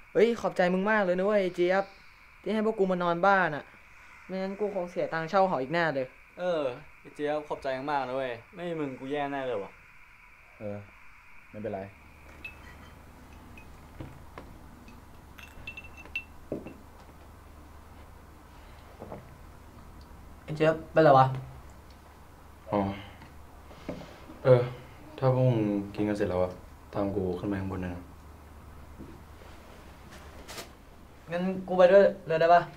เฮ้ยขอบใจมึงมากเลยนะเว้ยไอ้เจี๊ยบที่ให้พวกกูมานอนบ้านอ่ะไม่งั้นกูคงเสียตังค์เช่าหออีกแน่เลยเออไอ้เจี๊ยบขอบใจมากนะเว้ยไม่มีมึงกูแย่แน่เลยวะเออไม่เป็นไรไอ้เจี๊ยบเป็นไรวะอ๋อเออถ้าพวกมึงกินกันเสร็จแล้วอะตามกูขึ้นไปข้างบนหน่อยนะงั้นกูไปด้วยเลยได้ปะ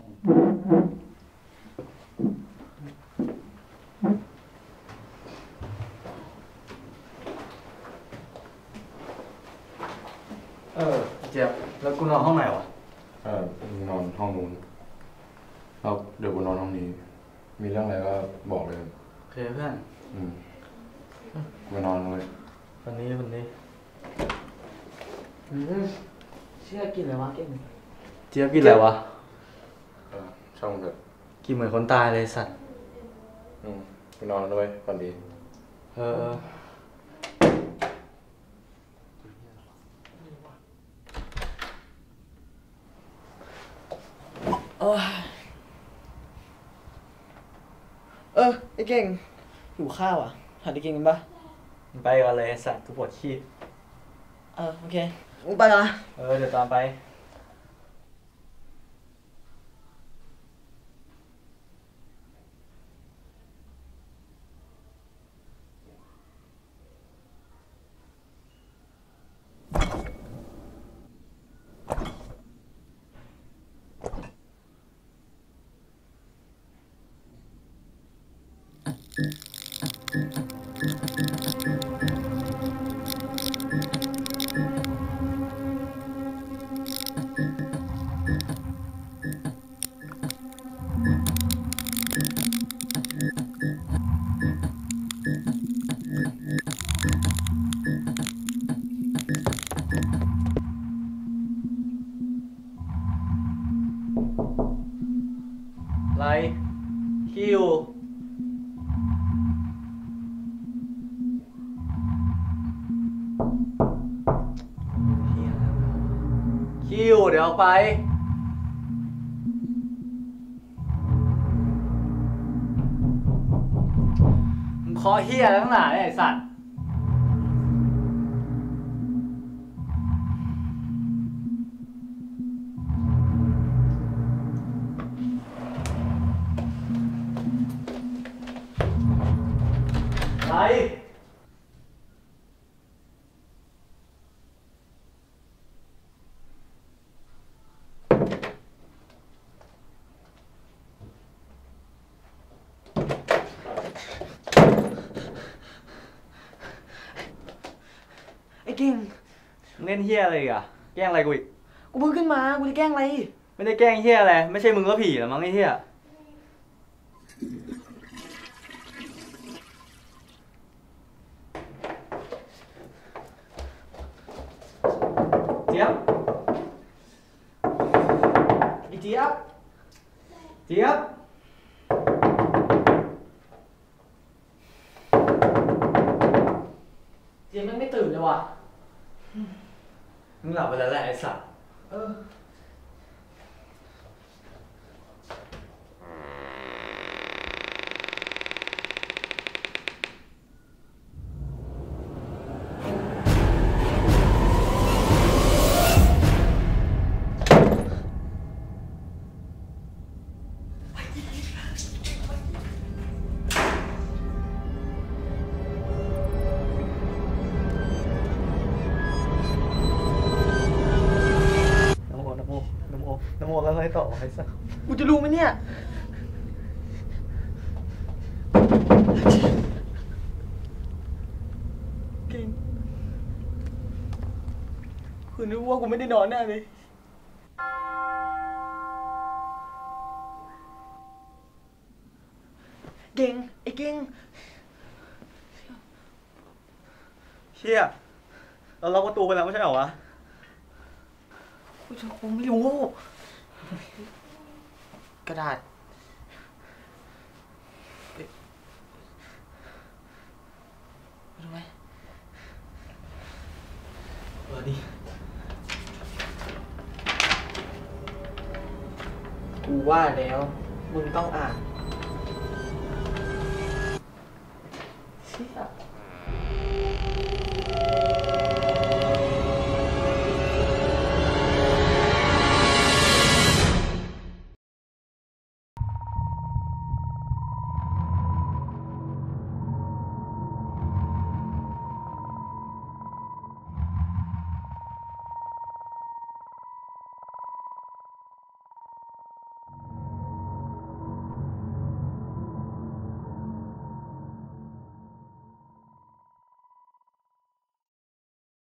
เออเจี๊ยบแล้วกูนอนห้องไหนวะมึงนอนห้องนู้นแล้วเดี๋ยวกูนอนห้องนี้มีเรื่องอะไรก็บอกเลยโอเคเพื่อนอืมกูไปนอนเลยวันนี้เชื่อกินอะไรวะเก่งเจี๊ยบกินอะไรวะช่องเถอะกินเหมือนคนตายเลยสัตว์ไปนอนด้วยฝันดีเออไอ้เก่งหิวข้าวอ่ะหาได้กินกันปะไปก่อนเลยสัตว์กูปวดขี้โอเคมึงไปละเดี๋ยวตามไปไรคิวคิวเดี๋ยวไปมึงคอเฮียทั้งหลายไอ้สัตว์ไรไอ้เก่งมึงเล่นเฮียอะไรอีกอะแกล้งอะไรกูอีกกูเพิ่งขึ้นมากูจะแกล้งอะไรไม่ได้แกล้งเฮียอะไรไม่ใช่มึงก็ผีหรอมั้งไอ้เฮียเจี๊ยบไอ้เจี๊ยบเจี๊ยบเจี๊ยบแม่งไม่ตื่นเลยว่ะมึงหลับไปแล้วแหละไอ้สัตว์เออนะโมนะโมนะโมนะโมแล้วให้ต่อไอ้สัตว์กูจะรู้ไหมเนี่ยเก่งคืนนี้ว่ากูไม่ได้นอนแน่เลยเก่งไอ้เก่งเชี่ยเราล็อกประตูไปแล้วไม่ใช่เหรอวะกูไม่รู้กระดาษรู้ไหมดิกูว่าแล้ว มึงต้องอ่าน